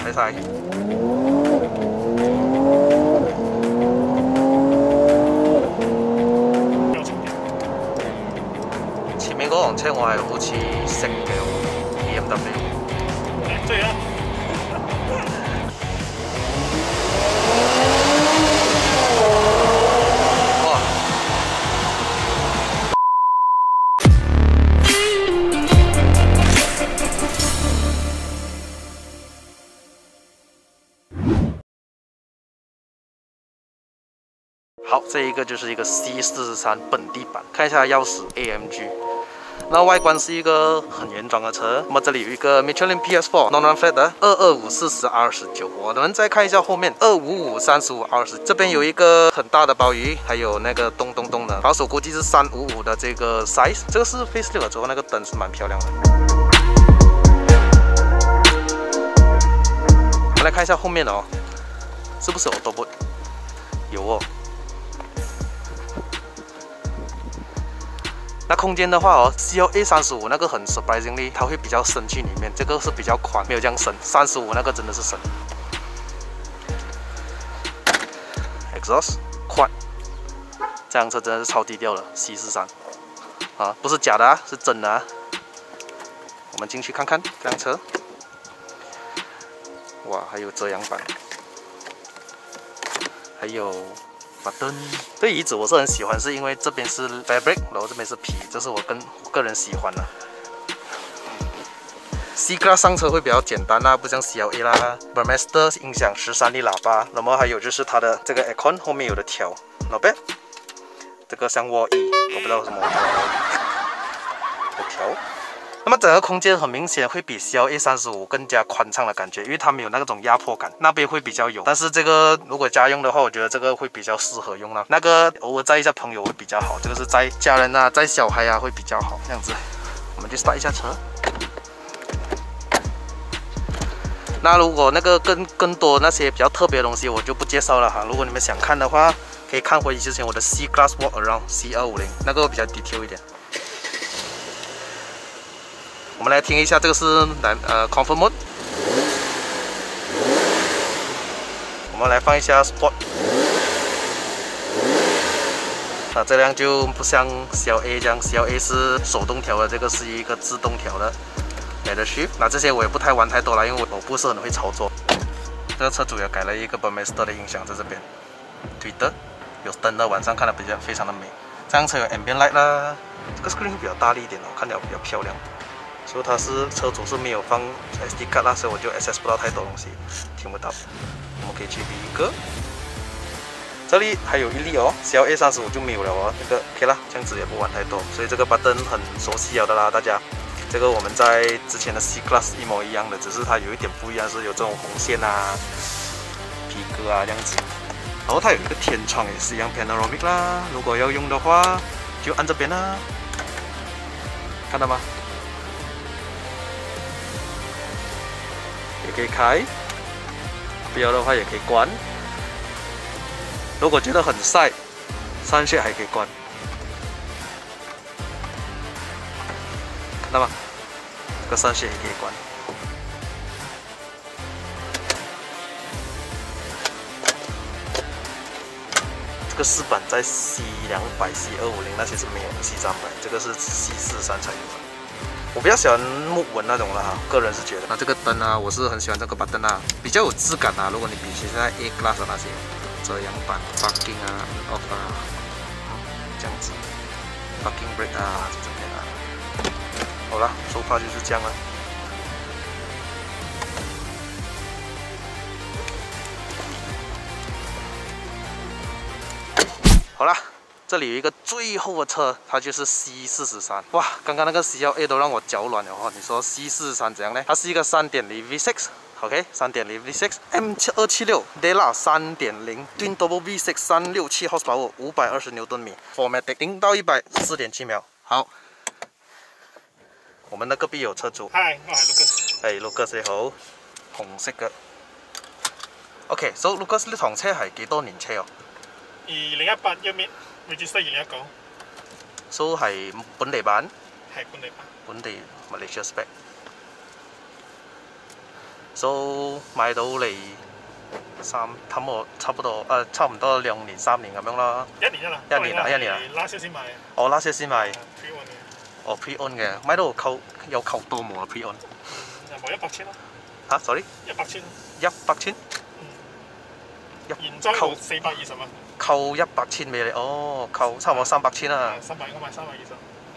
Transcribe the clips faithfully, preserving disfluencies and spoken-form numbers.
睇晒。前面嗰輛車我係好似識嘅 B M W。 追啊！ 哇！好，这一个就是一个 C 四十三本地版，看一下钥匙 A M G。 那外观是一个很原装的车，那么这里有一个 Michelin P S 四 Non-Run Flat 的二二五四十 R 十九，我们再看一下后面二五五三十五 R 十，这边有一个很大的鲍鱼，还有那个咚咚咚的，保守估计是三五五的这个 size， 这个是 facelift 之后那个灯是蛮漂亮的。我们来看一下后面哦，是不是 Auto Boot？ 有哦。 那空间的话哦 ，C L A 三十五那个很 surprisingly， 它会比较深去里面，这个是比较宽，没有这样深。三十五那个真的是深。Exhaust 宽，这辆车真的是超低调的 C 四十三啊，不是假的啊，是真的啊。我们进去看看这辆车，哇，还有遮阳板，还有。 button 这椅子我是很喜欢，是因为这边是 fabric， 然后这边是皮，这是我跟我个人喜欢的。C Class 上车会比较简单啦，不像 C L A 啦。Burmester 音响十三粒喇叭，那么还有就是它的这个 aircon 后面有的调 ，not bad。这个像卧椅，我不知道什么有调。那么整个空间很明显会比 C L A 三十五更加宽敞的感觉，因为它没有那种压迫感，那边会比较有。但是这个如果家用的话，我觉得这个会比较适合用了。那个偶尔载一下朋友会比较好，这个是载家人啊、载小孩啊会比较好。这样子，我们就 start 一下车。那如果那个更更多那些比较特别的东西，我就不介绍了哈。如果你们想看的话，可以看回之前我的 C Class Walk Around C 二五零，那个比较 detail 一点。 我们来听一下，这个是蓝呃 Comfort Mode。我们来放一下 Sport。那这辆就不像 C L A 这样 ，C L A 是手动调的，这个是一个自动调的 Leather Shift。那这些我也不太玩太多了，因为我不是很会操作。这个车主也改了一个 Burmester 的音响在这边，推的有灯的，晚上看的比较非常的美。这辆车有 Ambient Light 啦，这个 screen 会比较大力一点哦，看起来比较漂亮。 所以它是车主是没有放 S D 卡，那时候我就 access 不到太多东西，听不到。我们可以去比一个，这里还有一粒哦 ，C L A 三十五就没有了哦。这个 OK 啦，这样子也不玩太多。所以这个 button 很熟悉了的啦，大家。这个我们在之前的 C Class 一模一样的，只是它有一点不一样，是有这种红线啊、皮革啊这样子。然后它有一个天窗也是一样 panoramic 啦，如果要用的话就按这边啦，看到吗？ 也可以开，不要的话也可以关。如果觉得很晒，散穴还可以关。那么这个散穴也可以关。这个饰板在 C 两百、C 二五零那些是没有的 ，C 三百，这个是 C 四十三才有的。 我比较喜欢木纹那种的哈，个人是觉得。那这个灯啊，我是很喜欢这个把灯啊，比较有质感啊。如果你比起现在 A Class 的那些遮阳板、parking 啊、off 啊，这样子 ，parking brake 啊，这边啊。好了，手法就是这样了。好了。 这里有一个最后的车，它就是 C 四十三。哇，刚刚那个 C L A 都让我脚软了哦。你说 C 四十三怎样呢？它是一个 三点零 V 六 ，OK， 三点零 V 六 M 二七六 Dela 三点零 Twin Turbo V 六 三六七 horsepower 五百二十牛顿米 ，Formatic 零到一百四点七秒。好，我们的隔壁有车主。 Hi， 我係 Lucas。 係 Lucas 你好，紅色嘅。OK，so Lucas 呢堂車係幾多年車哦？ 二零一八一面。 register 二零一九 ，so 係本地版， 係本地版， 本地 Malaysia spec。 都買到嚟三，差唔差不多誒，差唔多兩年三年咁樣啦。 一年一啦， 一年啊，一年啊。 拉少先買。 我拉少先買。 pre own 嘅。 哦 pre own 嘅，買到扣有扣多冇啊 pre own？ 就冇一百千咯。 嚇 ，sorry？ 一百千。 一百千？ 嗯。現裝扣四百二十蚊。 扣一百千俾你，哦，扣差唔多三百千啦。 三百，我買三百二十。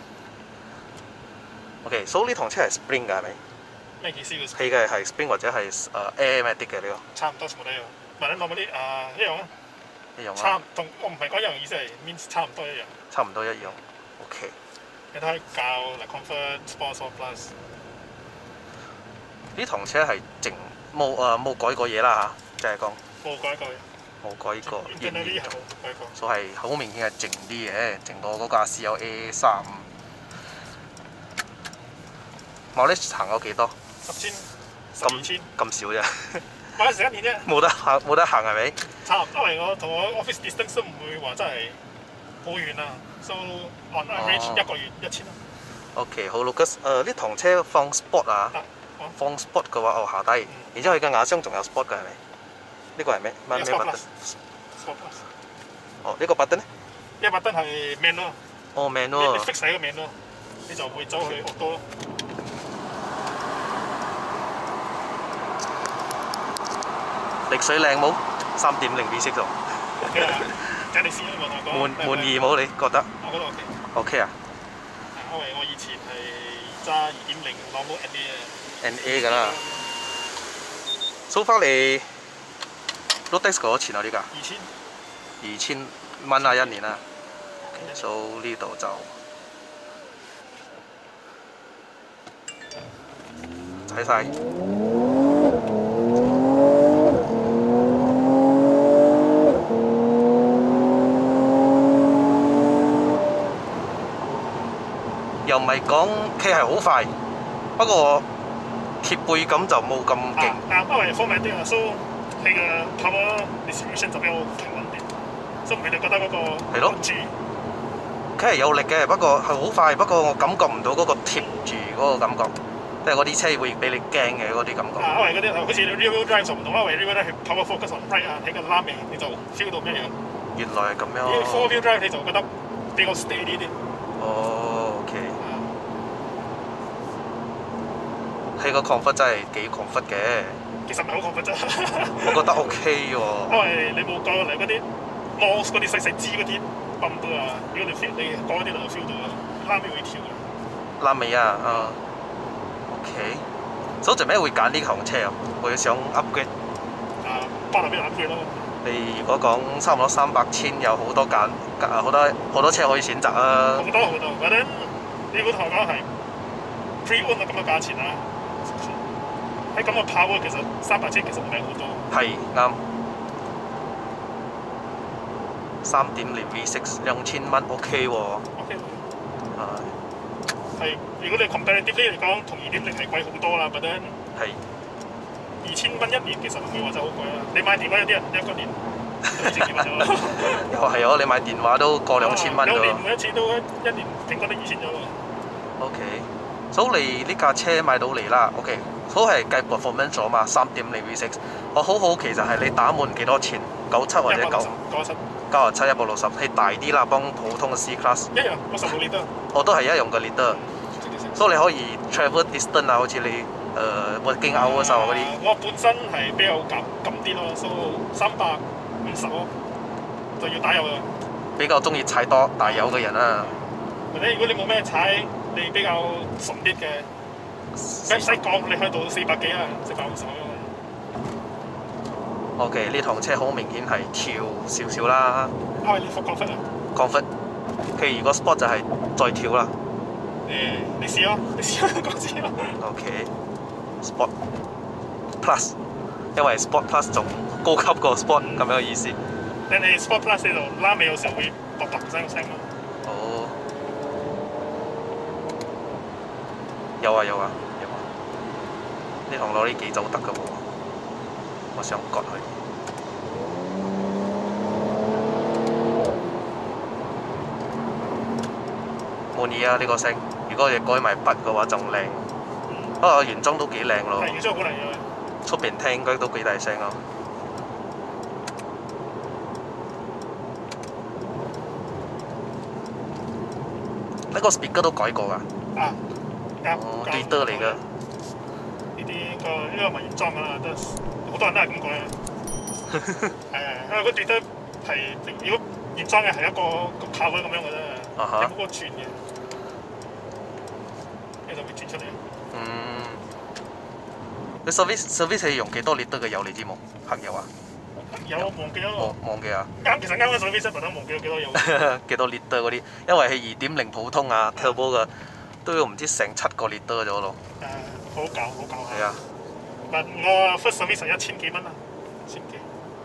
OK，所以呢堂車係 spring 㗎係咪？ 咩意思？ 係嘅係 spring 或者係誒 airmatic 嘅呢個。 差唔多全部都一樣。問你攞嗰啲啊一樣啊。 一樣啊。 差同我唔係講一樣意思係 means 差唔多一樣。 差唔多一樣。OK。 你都可以教嚟 Comfort Sport Plus。 呢堂車係靜冇誒冇改過嘢啦嚇，即係講。 冇改過。 冇改過。 原來係冇改過。 所以係好明顯係靜啲嘅，靜過嗰架 C L A 三五。冇咧行咗幾多？ 十千、十二千。 咁少啫。 買咗成一年啫。 冇得行，冇得行係咪？ 差唔多，因為我同我 office distance 都唔會話真係好遠啊。So on average 一個月一千咯。 OK， 好 Lucas， 誒呢堂車放 sport 啊？放 sport 嘅話，哦下低，然之後佢嘅瓦箱仲有 sport 嘅係咪？呢個係咩？咩咩 button？ Sport Plus。 哦，呢個 button 咧？ 呢個 button 係 man 咯。 哦 man 咯。 你 fix 喺個 man 咯，你就會走去auto咯。 力水靚冇？三點零 V 色度。 梗你試啦，我同滿滿意冇？你覺得？ 我覺得 OK。 OK 啊？ 因為我以前係揸二點零 normal N A 啊。 N A 㗎啦。收翻嚟 road tax 幾多錢啊？呢架？ 二千。 二千蚊啊！一年啊。所以呢度就睇晒。又唔係講佢係好快，不過貼背感就冇咁勁。 啊，因為方便啲啊，所以佢嘅 power distribution 就比較平穩啲，所以你哋覺得嗰個係咯，佢係有力嘅，不過係好快，不過我感覺唔到嗰個貼住嗰個感覺，即係嗰啲車會俾你驚嘅嗰啲感覺。 啊，因為嗰啲好似 rear wheel drive 就唔同啦，因為 rear wheel drive 係 power focus on brake 啊，喺個拉尾你就 feel 到咩樣。 原來係咁樣。 啲 four wheel drive 你就覺得比較 steady 啲。 哦 ，OK。佢個 comfort 真係幾 comfort 嘅。 其實唔係好 comfort 啫。 我覺得 OK 喎。 因為你冇過嚟嗰啲 loss 嗰啲細細支嗰啲泵到啊，如果你 feel 你過嗰啲就 feel 到啦，拉尾會跳嘅。 拉尾啊，啊 ，OK。所以做咩會揀呢項車啊？我想 upgrade。 啊，巴拿邊 upgrade 咯。 你如果講差唔多三百千，有好多揀，好多好多車可以選擇啊。 好多好多，或者你如果同我講係 pre own 咁嘅價錢啊，喺咁嘅 power 其實三百千其實唔係好多。 係啱。三點零 V 六兩千蚊 OK 喎。 OK。 係。 係，如果你 comparatively 嚟講，同二點零係貴好多啦，或者係。 二千蚊一年其實唔會話真係好貴啊！你買電話有啲人一個年都已經幾蚊咗啦。 又係喎，你買電話都過兩千蚊㗎喎。 有年每一次都一年平均都二千咗喎。 OK，所以你呢架車買到嚟啦 ，OK，所以係計 performance 咗嘛，三點零 V 六。我好好奇就係你打滿幾多錢？九七或者九？ 九七。 九十七一百六十，係大啲啦，幫普通嘅 C class。 一樣，我十六 litre。我都係一樣嘅 litre。所以你可以 travel distance 啊，好似你。誒 working hours 啊嗰啲， 我本身係比較撳撳啲咯，所以三百五十咯，就要打油啦。比較中意踩多大油嘅人啊。或者如果你冇咩踩，你比較純啲嘅，西西港你去到四百幾啊，四百五十咁樣。OK， 呢堂車好明顯係跳少少啦。因為你復降忽啊。降忽，佢如果 sport 就係再跳啦。誒，你試咯，你試咯，講先咯。OK。Sport Plus， 因為 Sport Plus 仲高級過 Sport 咁樣嘅意思。但係 Sport Plus 呢度拉尾有時候會噥噥聲聲咯。哦。有啊有啊有啊！呢堂攞啲幾走得㗎喎，我想割佢。滿意啊呢個聲，如果你改埋筆嘅話仲靚。不過原裝都幾靚咯。係原裝好靚嘅。 出邊聽應該都幾大聲咯。呢個 speaker 都改過㗎。 啊，啱。 哦，對得嚟㗎。 呢啲應該呢個咪原裝㗎啦，都好多人都係咁改嘅。係係，因為個對得係如果原裝嘅係一個個靠位咁樣嘅啫，你冇個轉嘅，你就會轉出嚟。 嗯。你 service service 係用幾多 litre 嘅油你知冇？黑油啊？ 有忘記咗。 忘忘記啊？ 啱，其實啱啱 service 特登忘記咗幾多油。 幾多 litre 嗰啲？因為係二點零普通啊 turbo 嘅，都要唔知成七個 litre 咗咯。 誒，好舊好舊係啊。 但我 first service 係一千幾蚊啊，千幾。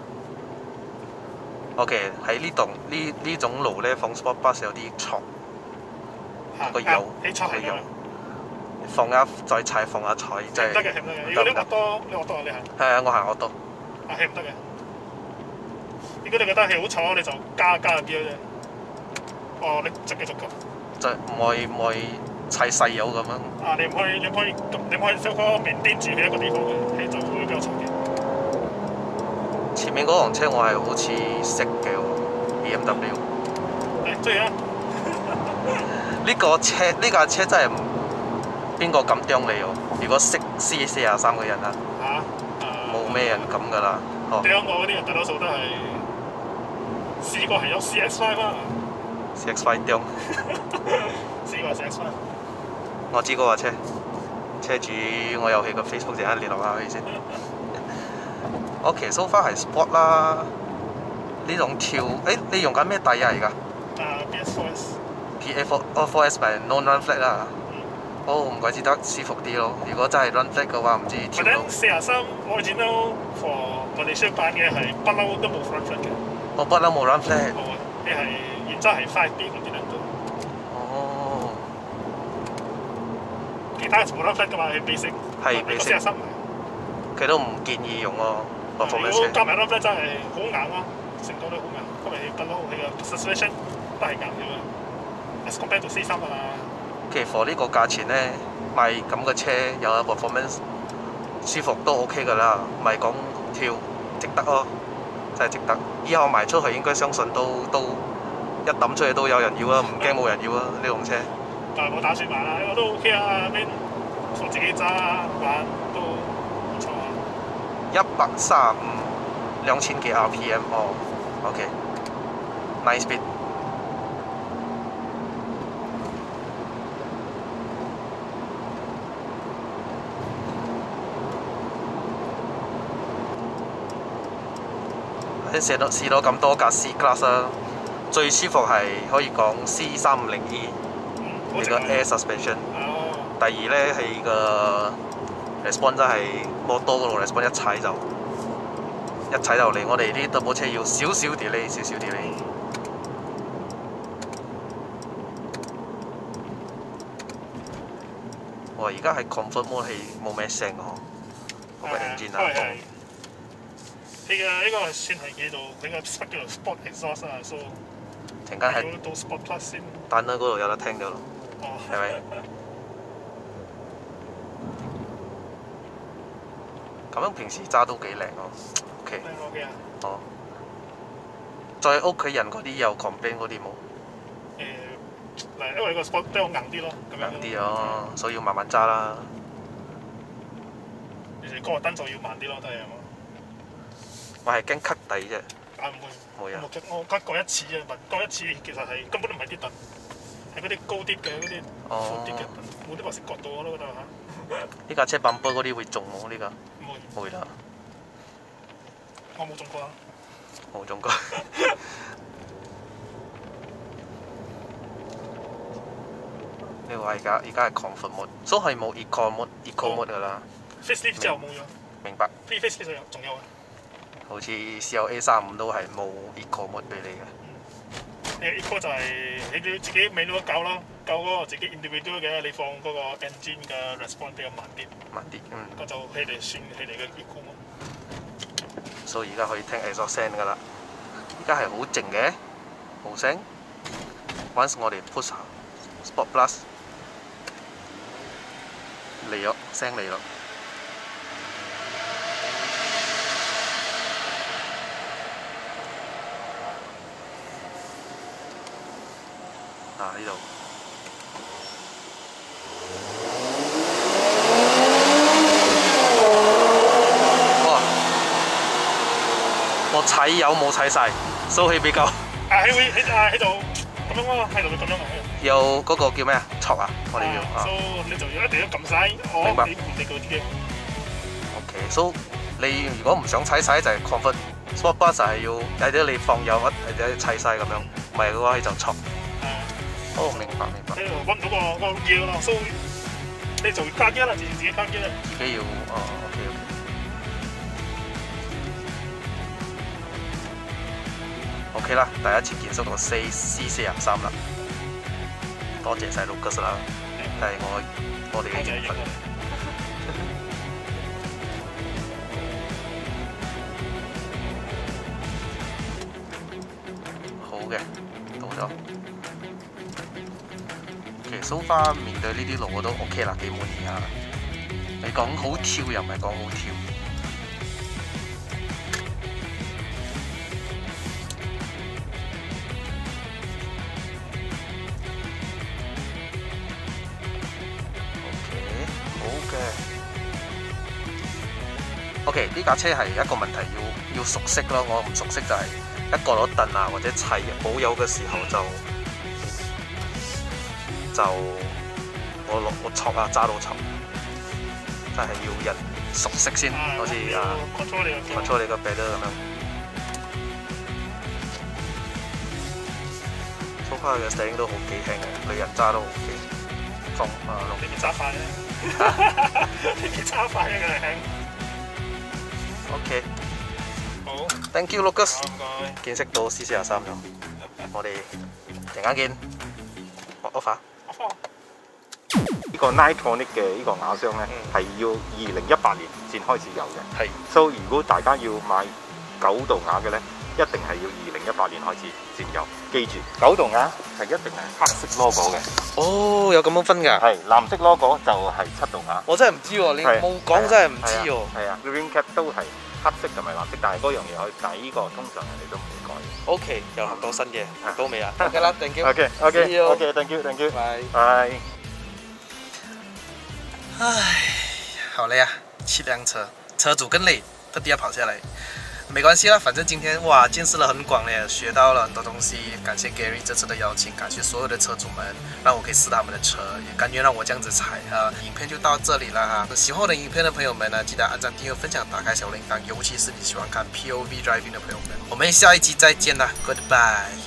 OK， 喺呢度呢呢種路咧放 sport bus 有啲錯，個油個油。放下再踩，放下踩，即係。 唔得嘅，唔得嘅。如果你惡多，你惡多你行。 係啊，我行惡多。 啊，係唔得嘅。如果你覺得係好嘈，你就加加啲啫。哦，你就繼續撳。 就唔可以唔可以踩細油咁樣。 啊，你唔可以，你唔可以，你唔可以將嗰面掂住喺一個地方嘅，你就會比較嘈嘅。 前面嗰輛車我係好似識嘅喎 ，B M W。 嚟追啊！ 呢個車呢架車真係〜邊個敢啄你喎？如果識 C 四廿三嘅人啊，冇咩人敢噶啦。 啄我嗰啲人大多數都係試過係有 C X 五 啊。 C X 五 啄。 試過 C X 五。 我知嗰架車，車主我有去個 Facebook 陣間聯絡下佢先。OK，so far 係 sport 啦。呢種跳，誒你用緊咩底啊而家？ 啊 P S 四 S。 P S 四 哦 四 S 咪 non run flat 啦。哦，唔怪之得舒服啲咯。如果真係 run flat 嘅話，唔知跳到。 四廿三 original for 我哋出版嘅係不嬲都冇 run flat 嘅。 我不嬲冇 run flat。 冇啊，你係原則係 five B 嗰啲兩種。 哦。 其他全部 run flat 㗎嘛，係 basic。 係 basic。 四廿三佢都唔建議用咯。 如果加埋 run flat 真係好硬咯，成個都好硬，因為不嬲佢嘅 suspension 都係硬嘅。as compared to 四三啊。 其實 for 呢個價錢咧，買咁嘅車有一個 performance 舒服都 OK 㗎啦，唔係講跳值得咯，真係值得。以後賣出去應該相信都都一抌出去都有人要啊，唔驚冇人要啊呢輛車。 但係冇打算買啦，我都 OK 啊，邊我自己揸玩都唔錯啊。 一百三十五，兩千幾 R P M 哦 ，OK，nice speed。試到試到咁多架 C Class 啦，最舒服係可以講 C 三五零 E 呢個 Air Suspension。第二咧係個 response 真係摩多嗰度 response 一踩就一踩就嚟，我哋啲 turbo 車要少少 delay， 少少 delay。哇！而家係 comfort mode 係冇咩聲嘅嗬，嗰個 engine 啊。 呢個呢個算係叫做佢個 spec 叫做 Sport Exhaust 啊，所以陣間係到 Sport Plus 先。 但喺嗰度有得聽到咯，係咪？咁樣平時揸都幾靚咯 ，OK。 靚 OK 啊。 哦。再屋企人嗰啲有 complain 嗰啲冇？ 誒，嗱，因為個 Sport 比較硬啲咯，咁樣。 硬啲咯，所以要慢慢揸啦。 其實嗰個燈就要慢啲咯，都係。 我係驚 cut 底啫。 啊唔會，我我 cut 過一次啫，問過一次其實係根本都唔係啲凳，係嗰啲高啲嘅嗰啲闊啲嘅凳，冇啲白色角度我都覺得嚇。 呢架車泵波嗰啲會中冇呢個？ 唔會。 會啦。 我冇中過啊。 冇中過。呢個而家而家係 comfort mode，所以係冇 eco mode，eco mode 㗎啦。 facelift 之後冇咗。明白。 pre-facelift 仲有仲有啊。 好似 C L A 三五都係冇 eco mode 俾你嘅。 誒 eco 就係你要自己尾度搞咯，搞嗰個自己 individual 嘅，你放嗰個 engine 嘅 response 比較慢啲。慢啲，嗯。咁就佢哋算佢哋嘅 eco mode。 所以而家可以聽 exhaust 聲㗎啦。而家係好靜嘅，冇聲。Once 我哋 push 下 Sport Plus 嚟咗，聲嚟咯。 啊呢度。哇！我踩油冇踩晒，蘇氣比較。啊喺會喺啊喺度咁樣咯，喺度咁樣嚟。 有嗰個叫咩啊？戳啊！我哋要。 所以你就要一定要撳晒，我你唔理嗰啲嘅。 OK， 所以你如果唔想踩晒就係 comfort。Sport bus 就係要有啲你放油或者砌晒咁樣，唔係嘅話你就錯。哦，明白明白。 你揾唔到個個 gear 啦，所以你就加 gear 啦，自己自己加 gear 啦。 自己要哦 ，OK OK。OK 啦，第一次見識到四 C 四廿三啦，多謝晒 Lucas 啦，係我我哋嘅緣分。嘅，到咗。其實 so far 面對呢啲路我都 OK 啦，幾滿意啊！你講好跳又唔係講好跳。OK， 好嘅。OK， 呢架車係一個問題，要要熟悉咯。我唔熟悉就係、是。一個攞凳啊，或者砌冇油嘅時候就就我落我戳啊，揸到戳，真係要人熟悉先，好似啊 control 你個 pedal 咁樣。蘇花嘅 steering 都好幾輕嘅，女人揸都好幾放啊， 你邊揸快咧？你邊揸快嘅佢輕。 OK。 好 ，thank you Lucas， 見識到 C 四廿三咗，我哋陣間見 ，offer。 呢個 Nitronic 嘅呢個瓦箱咧，係要二零一八年先開始有嘅。 係， 所以如果大家要買九度瓦嘅咧，一定係要二零一八年開始先有。記住，九度瓦係一定係黑色 logo 嘅。 哦，有咁樣分㗎？ 係，藍色 logo 就係七度瓦。 我真係唔知喎，你冇講真係唔知喎。 係啊 ，Ring cap 都係。黑色同埋藍色，但係嗰樣嘢可以抵過，通常人哋都唔會改。 O K， 又學到新嘅，學到未啊 ？OK 啦 ，thank you。OK，OK，OK，thank you，thank you。拜拜。 唉，好累啊，七輛車，車主更累，特地要跑下來。沒關係啦，反正今天哇見識了很廣咧，學到了很多東西。感謝 Gary 這次的邀請，感謝所有的車主們，讓我可以試他們的車，也甘願讓我這樣子踩啊。影片就到這裡啦哈，喜歡我的影片的朋友們呢，記得按讚、訂閱、分享、打開小鈴鐺，尤其是你喜歡看 P O V driving 的朋友們，我們下一集再見啦 ，Goodbye。